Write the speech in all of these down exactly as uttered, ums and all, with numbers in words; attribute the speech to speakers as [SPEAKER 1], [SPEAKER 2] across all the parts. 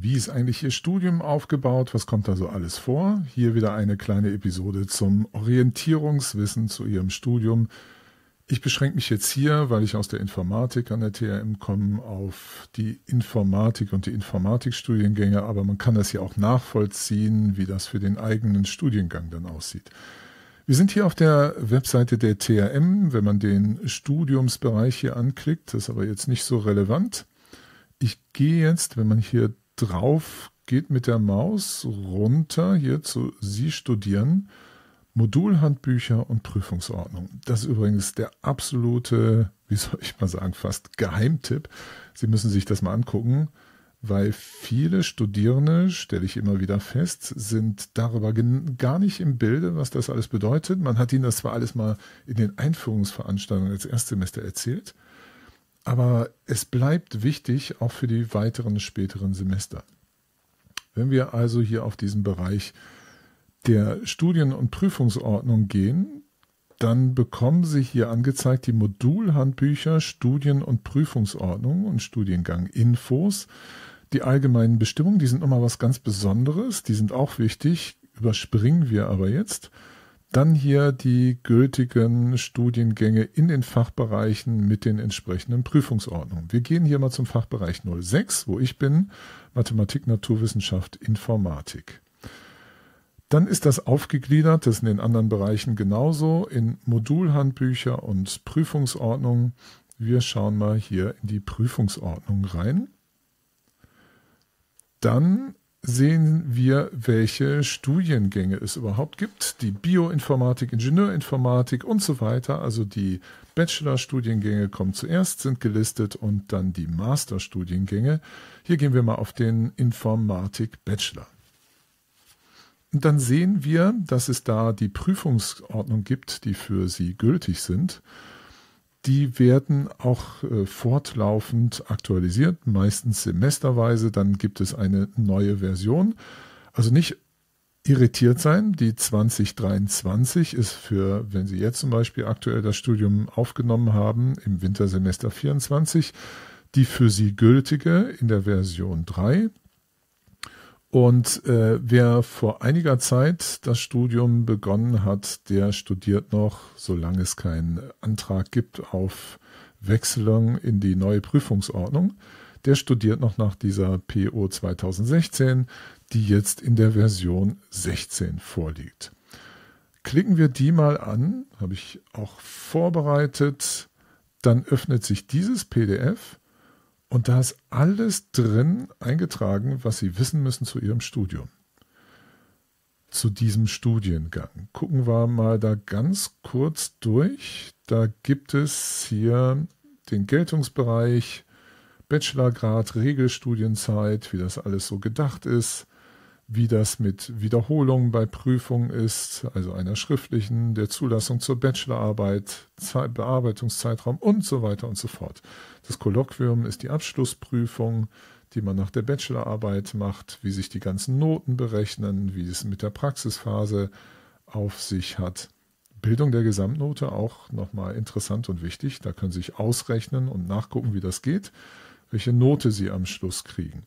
[SPEAKER 1] Wie ist eigentlich Ihr Studium aufgebaut? Was kommt da so alles vor? Hier wieder eine kleine Episode zum Orientierungswissen zu Ihrem Studium. Ich beschränke mich jetzt hier, weil ich aus der Informatik an der T H M komme, auf die Informatik und die Informatikstudiengänge, aber man kann das ja auch nachvollziehen, wie das für den eigenen Studiengang dann aussieht. Wir sind hier auf der Webseite der T H M, wenn man den Studiumsbereich hier anklickt, das ist aber jetzt nicht so relevant. Ich gehe jetzt, wenn man hier drauf geht mit der Maus runter, hier zu Sie studieren, Modulhandbücher und Prüfungsordnung. Das ist übrigens der absolute, wie soll ich mal sagen, fast Geheimtipp. Sie müssen sich das mal angucken, weil viele Studierende, stelle ich immer wieder fest, sind darüber gar nicht im Bilde, was das alles bedeutet. Man hat ihnen das zwar alles mal in den Einführungsveranstaltungen als Erstsemester erzählt, aber es bleibt wichtig, auch für die weiteren späteren Semester. Wenn wir also hier auf diesen Bereich der Studien- und Prüfungsordnung gehen, dann bekommen Sie hier angezeigt die Modulhandbücher, Studien- und Prüfungsordnung und Studiengang-Infos. Die allgemeinen Bestimmungen, die sind nochmal was ganz Besonderes, die sind auch wichtig, überspringen wir aber jetzt. Dann hier die gültigen Studiengänge in den Fachbereichen mit den entsprechenden Prüfungsordnungen. Wir gehen hier mal zum Fachbereich null sechs, wo ich bin, Mathematik, Naturwissenschaft, Informatik. Dann ist das aufgegliedert, das ist in den anderen Bereichen genauso, in Modulhandbücher und Prüfungsordnungen. Wir schauen mal hier in die Prüfungsordnung rein. Dann sehen wir, welche Studiengänge es überhaupt gibt. Die Bioinformatik, Ingenieurinformatik und so weiter. Also die Bachelorstudiengänge kommen zuerst, sind gelistet und dann die Masterstudiengänge. Hier gehen wir mal auf den Informatik-Bachelor. Und dann sehen wir, dass es da die Prüfungsordnung gibt, die für Sie gültig sind. Die werden auch äh, fortlaufend aktualisiert, meistens semesterweise. Dann gibt es eine neue Version. Also nicht irritiert sein. Die zwanzig dreiundzwanzig ist für, wenn Sie jetzt zum Beispiel aktuell das Studium aufgenommen haben, im Wintersemester vierundzwanzig, die für Sie gültige in der Version drei. Und äh, wer vor einiger Zeit das Studium begonnen hat, der studiert noch, solange es keinen Antrag gibt auf Wechselung in die neue Prüfungsordnung. Der studiert noch nach dieser P O zweitausendsechzehn, die jetzt in der Version sechzehn vorliegt. Klicken wir die mal an, habe ich auch vorbereitet, dann öffnet sich dieses P D F. Und da ist alles drin eingetragen, was Sie wissen müssen zu Ihrem Studium. Zu diesem Studiengang. Gucken wir mal da ganz kurz durch. Da gibt es hier den Geltungsbereich, Bachelorgrad, Regelstudienzeit, wie das alles so gedacht ist, wie das mit Wiederholungen bei Prüfungen ist, also einer schriftlichen, der Zulassung zur Bachelorarbeit, Zeit, Bearbeitungszeitraum und so weiter und so fort. Das Kolloquium ist die Abschlussprüfung, die man nach der Bachelorarbeit macht, wie sich die ganzen Noten berechnen, wie es mit der Praxisphase auf sich hat. Bildung der Gesamtnote auch nochmal interessant und wichtig. Da können Sie sich ausrechnen und nachgucken, wie das geht, welche Note Sie am Schluss kriegen.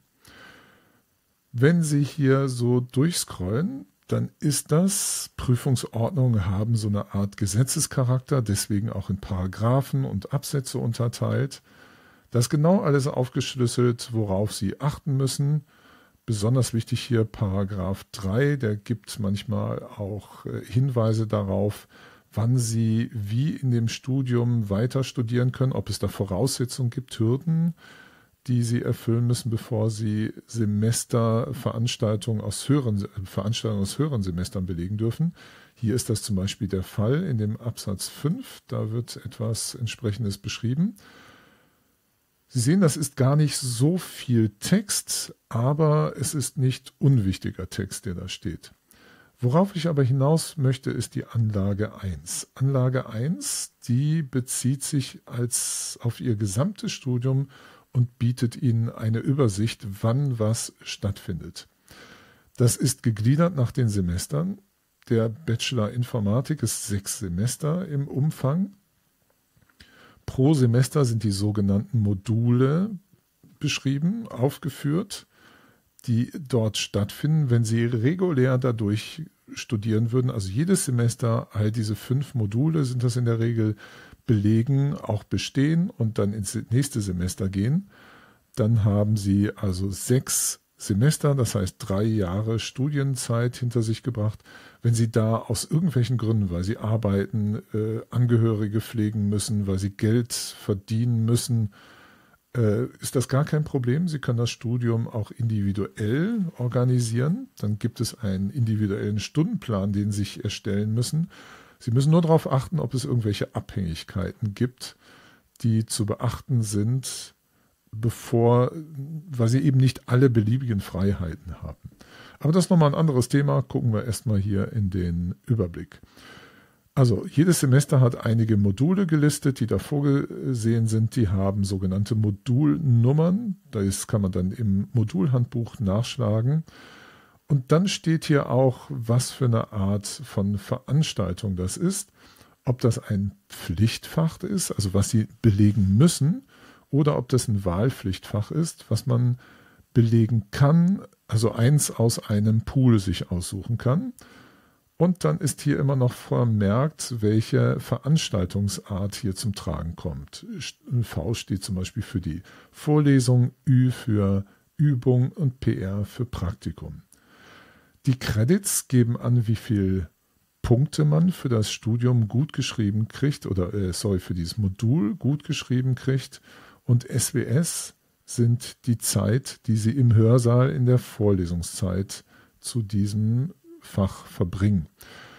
[SPEAKER 1] Wenn Sie hier so durchscrollen, dann ist das, Prüfungsordnungen haben so eine Art Gesetzescharakter, deswegen auch in Paragraphen und Absätze unterteilt. Das ist genau alles aufgeschlüsselt, worauf Sie achten müssen. Besonders wichtig hier Paragraph drei, der gibt manchmal auch Hinweise darauf, wann Sie wie in dem Studium weiter studieren können, ob es da Voraussetzungen gibt, Hürden, die Sie erfüllen müssen, bevor Sie Semesterveranstaltungen aus höheren, Veranstaltungen aus höheren Semestern belegen dürfen. Hier ist das zum Beispiel der Fall in dem Absatz fünf. Da wird etwas Entsprechendes beschrieben. Sie sehen, das ist gar nicht so viel Text, aber es ist nicht unwichtiger Text, der da steht. Worauf ich aber hinaus möchte, ist die Anlage eins. Anlage eins, die bezieht sich als auf Ihr gesamtes Studium und bietet Ihnen eine Übersicht, wann was stattfindet. Das ist gegliedert nach den Semestern. Der Bachelor Informatik ist sechs Semester im Umfang. Pro Semester sind die sogenannten Module beschrieben, aufgeführt. die dort stattfinden, wenn Sie regulär dadurch studieren würden. Also jedes Semester, all diese fünf Module sind das in der Regel, belegen, auch bestehen und dann ins nächste Semester gehen. Dann haben Sie also sechs Semester, das heißt drei Jahre Studienzeit hinter sich gebracht. Wenn Sie da aus irgendwelchen Gründen, weil Sie arbeiten, äh, Angehörige pflegen müssen, weil Sie Geld verdienen müssen, äh, ist das gar kein Problem. Sie können das Studium auch individuell organisieren. Dann gibt es einen individuellen Stundenplan, den Sie sich erstellen müssen. Sie müssen nur darauf achten, ob es irgendwelche Abhängigkeiten gibt, die zu beachten sind, bevor, weil sie eben nicht alle beliebigen Freiheiten haben. Aber das ist nochmal ein anderes Thema. Gucken wir erstmal hier in den Überblick. Also jedes Semester hat einige Module gelistet, die da vorgesehen sind. Die haben sogenannte Modulnummern. Das kann man dann im Modulhandbuch nachschlagen. Und dann steht hier auch, was für eine Art von Veranstaltung das ist. Ob das ein Pflichtfach ist, also was Sie belegen müssen, oder ob das ein Wahlpflichtfach ist, was man belegen kann, also eins aus einem Pool sich aussuchen kann. Und dann ist hier immer noch vermerkt, welche Veranstaltungsart hier zum Tragen kommt. V steht zum Beispiel für die Vorlesung, Ü für Übung und P R für Praktikum. Die Credits geben an, wie viel Punkte man für das Studium gut geschrieben kriegt, oder äh, sorry, für dieses Modul gut geschrieben kriegt. Und S W S sind die Zeit, die Sie im Hörsaal in der Vorlesungszeit zu diesem Fach verbringen.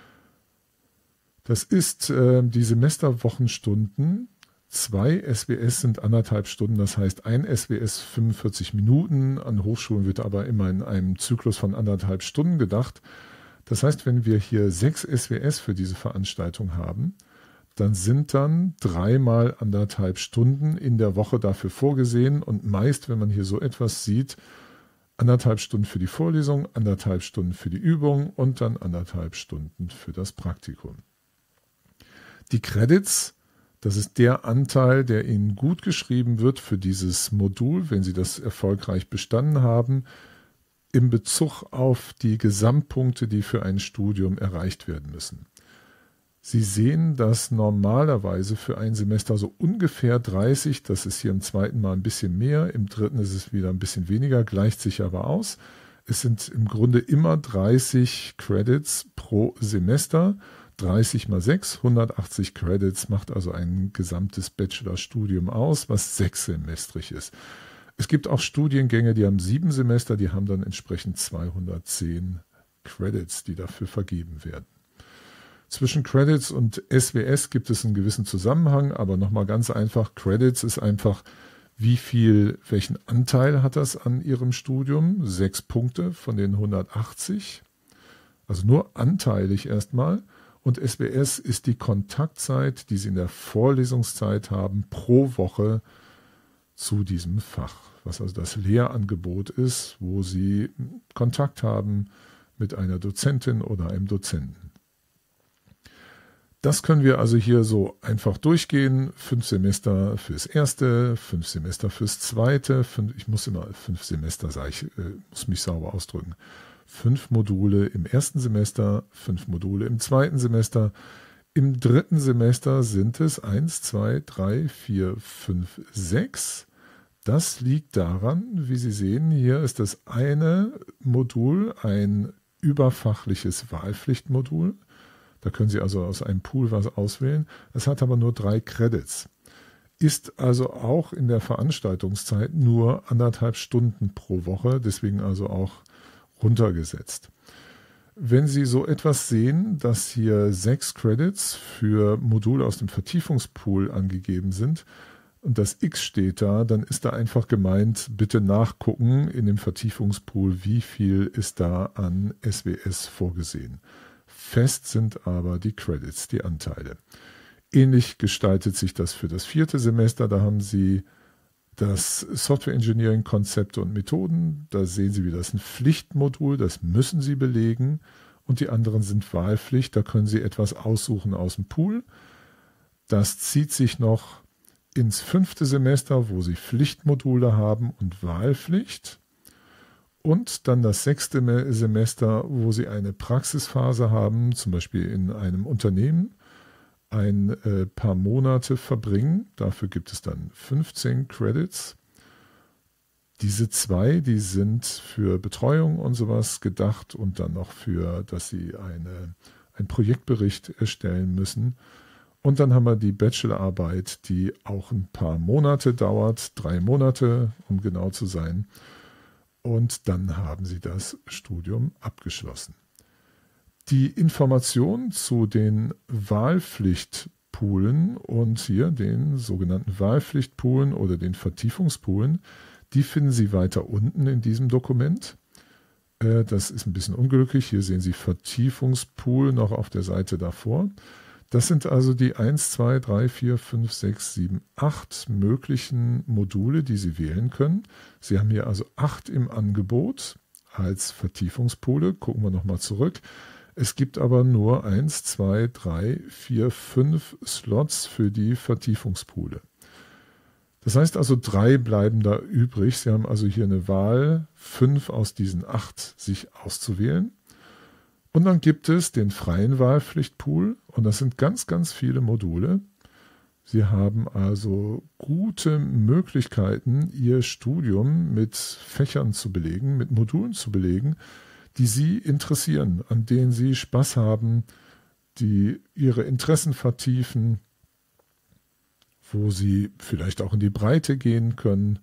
[SPEAKER 1] Das ist äh, die Semesterwochenstunden. Zwei S W S sind anderthalb Stunden, das heißt ein S W S fünfundvierzig Minuten. An Hochschulen wird aber immer in einem Zyklus von anderthalb Stunden gedacht. Das heißt, wenn wir hier sechs S W S für diese Veranstaltung haben, dann sind dann dreimal anderthalb Stunden in der Woche dafür vorgesehen und meist, wenn man hier so etwas sieht, anderthalb Stunden für die Vorlesung, anderthalb Stunden für die Übung und dann anderthalb Stunden für das Praktikum. Die Credits, das ist der Anteil, der Ihnen gut geschrieben wird für dieses Modul, wenn Sie das erfolgreich bestanden haben, in Bezug auf die Gesamtpunkte, die für ein Studium erreicht werden müssen. Sie sehen, dass normalerweise für ein Semester so ungefähr dreißig, das ist hier im zweiten Mal ein bisschen mehr, im dritten ist es wieder ein bisschen weniger, gleicht sich aber aus. Es sind im Grunde immer dreißig Credits pro Semester, dreißig mal sechs, hundertachtzig Credits macht also ein gesamtes Bachelorstudium aus, was sechssemestrig ist. Es gibt auch Studiengänge, die haben sieben Semester, die haben dann entsprechend zweihundertzehn Credits, die dafür vergeben werden. Zwischen Credits und S W S gibt es einen gewissen Zusammenhang, aber nochmal ganz einfach, Credits ist einfach, wie viel, welchen Anteil hat das an Ihrem Studium? Sechs Punkte von den hundertachtzig, also nur anteilig erstmal. Und S W S ist die Kontaktzeit, die Sie in der Vorlesungszeit haben, pro Woche zu diesem Fach, was also das Lehrangebot ist, wo Sie Kontakt haben mit einer Dozentin oder einem Dozenten. Das können wir also hier so einfach durchgehen. Fünf Semester fürs erste, fünf Semester fürs zweite, fünf, ich muss immer fünf Semester, sage ich, äh, muss mich sauber ausdrücken. Fünf Module im ersten Semester, fünf Module im zweiten Semester. Im dritten Semester sind es eins, zwei, drei, vier, fünf, sechs. Das liegt daran, wie Sie sehen, hier ist das eine Modul ein überfachliches Wahlpflichtmodul. Da können Sie also aus einem Pool was auswählen. Es hat aber nur drei Credits. Ist also auch in der Veranstaltungszeit nur anderthalb Stunden pro Woche, deswegen also auch runtergesetzt. Wenn Sie so etwas sehen, dass hier sechs Credits für Module aus dem Vertiefungspool angegeben sind und das X steht da, dann ist da einfach gemeint, bitte nachgucken in dem Vertiefungspool, wie viel ist da an S W S vorgesehen. Fest sind aber die Credits, die Anteile. Ähnlich gestaltet sich das für das vierte Semester. Da haben Sie das Software Engineering Konzepte und Methoden. Da sehen Sie, wie das ein Pflichtmodul, das müssen Sie belegen. Und die anderen sind Wahlpflicht. Da können Sie etwas aussuchen aus dem Pool. Das zieht sich noch ins fünfte Semester, wo Sie Pflichtmodule haben und Wahlpflicht. Und dann das sechste Semester, wo Sie eine Praxisphase haben, zum Beispiel in einem Unternehmen, ein äh, paar Monate verbringen. Dafür gibt es dann fünfzehn Credits. Diese zwei, die sind für Betreuung und sowas gedacht und dann noch für, dass Sie eine, einen Projektbericht erstellen müssen. Und dann haben wir die Bachelorarbeit, die auch ein paar Monate dauert, drei Monate, um genau zu sein. Und dann haben Sie das Studium abgeschlossen. Die Informationen zu den Wahlpflichtpoolen und hier den sogenannten Wahlpflichtpoolen oder den Vertiefungspoolen, die finden Sie weiter unten in diesem Dokument. Das ist ein bisschen unglücklich. Hier sehen Sie Vertiefungspool noch auf der Seite davor. Das sind also die eins, zwei, drei, vier, fünf, sechs, sieben, acht möglichen Module, die Sie wählen können. Sie haben hier also acht im Angebot als Vertiefungspole. Gucken wir nochmal zurück. Es gibt aber nur eins, zwei, drei, vier, fünf Slots für die Vertiefungspole. Das heißt also, drei bleiben da übrig. Sie haben also hier eine Wahl, fünf aus diesen acht sich auszuwählen. Und dann gibt es den freien Wahlpflichtpool und das sind ganz, ganz viele Module. Sie haben also gute Möglichkeiten, Ihr Studium mit Fächern zu belegen, mit Modulen zu belegen, die Sie interessieren, an denen Sie Spaß haben, die Ihre Interessen vertiefen, wo Sie vielleicht auch in die Breite gehen können.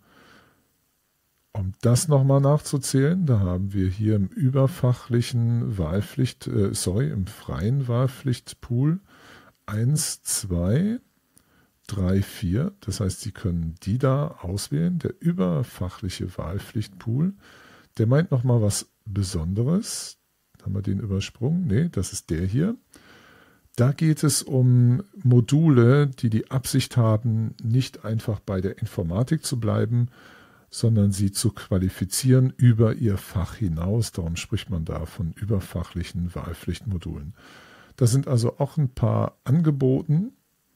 [SPEAKER 1] Um das nochmal nachzuzählen, da haben wir hier im überfachlichen Wahlpflicht, äh, sorry, im freien Wahlpflichtpool eins, zwei, drei, vier. Das heißt, Sie können die da auswählen. Der überfachliche Wahlpflichtpool, der meint nochmal was Besonderes. Haben wir den übersprungen? Nee, das ist der hier. Da geht es um Module, die die Absicht haben, nicht einfach bei der Informatik zu bleiben, sondern sie zu qualifizieren über ihr Fach hinaus. Darum spricht man da von überfachlichen Wahlpflichtmodulen. Da sind also auch ein paar angeboten.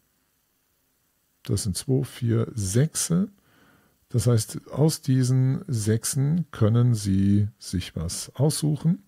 [SPEAKER 1] Das sind zwei, vier, sechse. Das heißt, aus diesen Sechsen können Sie sich was aussuchen.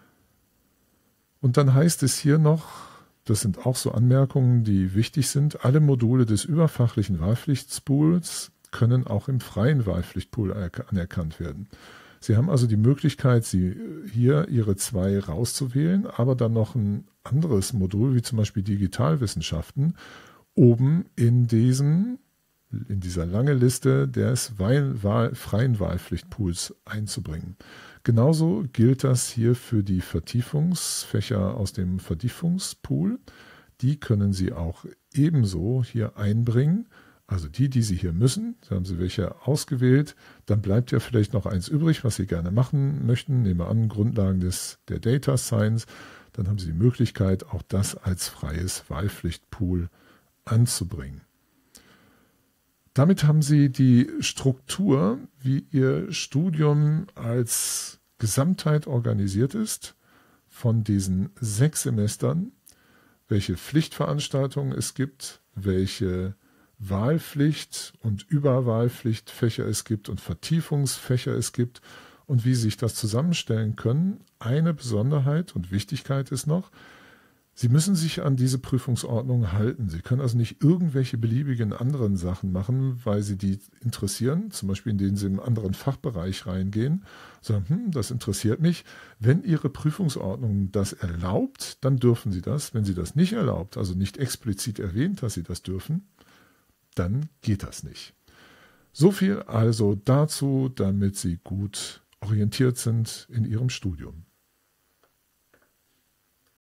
[SPEAKER 1] Und dann heißt es hier noch, das sind auch so Anmerkungen, die wichtig sind, alle Module des überfachlichen Wahlpflichtpools können auch im freien Wahlpflichtpool anerkannt werden. Sie haben also die Möglichkeit, Sie hier Ihre zwei rauszuwählen, aber dann noch ein anderes Modul, wie zum Beispiel Digitalwissenschaften, oben in diesem, in dieser langen Liste des Wahl, Wahl, freien Wahlpflichtpools einzubringen. Genauso gilt das hier für die Vertiefungsfächer aus dem Vertiefungspool. Die können Sie auch ebenso hier einbringen. Also die, die Sie hier müssen, da haben Sie welche ausgewählt, dann bleibt ja vielleicht noch eins übrig, was Sie gerne machen möchten. Nehmen wir an, Grundlagen des, der Data Science. Dann haben Sie die Möglichkeit, auch das als freies Wahlpflichtpool anzubringen. Damit haben Sie die Struktur, wie Ihr Studium als Gesamtheit organisiert ist, von diesen sechs Semestern, welche Pflichtveranstaltungen es gibt, welche Wahlpflicht und Überwahlpflichtfächer es gibt und Vertiefungsfächer es gibt und wie Sie sich das zusammenstellen können. Eine Besonderheit und Wichtigkeit ist noch, Sie müssen sich an diese Prüfungsordnung halten. Sie können also nicht irgendwelche beliebigen anderen Sachen machen, weil Sie die interessieren, zum Beispiel indem Sie in einen anderen Fachbereich reingehen, sagen, hm, das interessiert mich. Wenn Ihre Prüfungsordnung das erlaubt, dann dürfen Sie das. Wenn sie das nicht erlaubt, also nicht explizit erwähnt, dass Sie das dürfen, dann geht das nicht. So viel also dazu, damit Sie gut orientiert sind in Ihrem Studium.